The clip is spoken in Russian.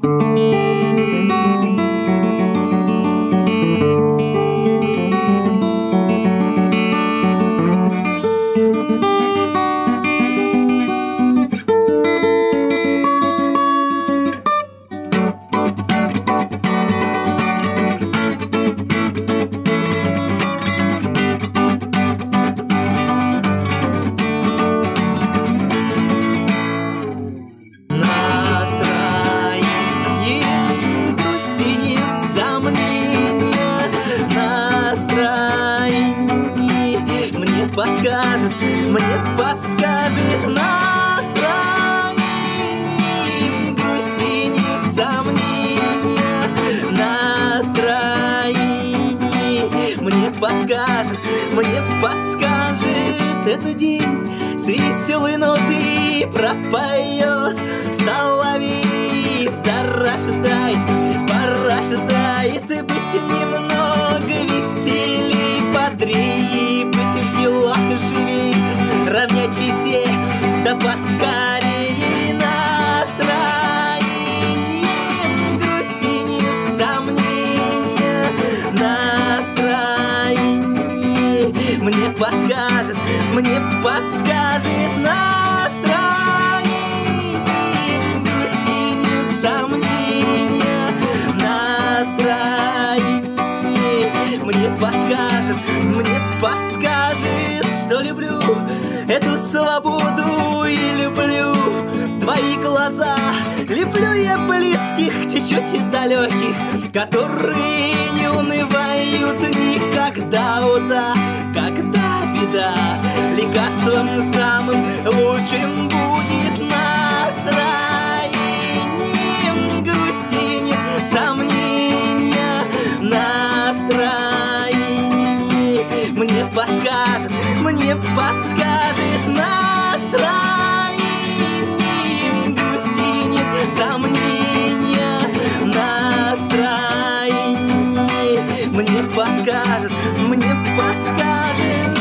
Мне подскажет настроение, грусти нет сомнения, настроение. Мне подскажет этот день, с веселой ноты пропоет соловей, пора шатает и быть немного веселей, бодрее, быть в делах живей, равнять весе, да поскорее настроение, грусти нет сомнения, настроение. Мне подскажет настроение, грусти нет сомнения, настроение. Мне подскажет, что люблю эту свободу и люблю твои глаза, люблю я близких, чуть-чуть и далеких, которые не унывают никогда, о да, когда беда, лекарством самым лучшим будет настроение, грусти нет сомнения, настроение. Мне подскажет настроение, грусти нет сомнения, настроение. Мне подскажет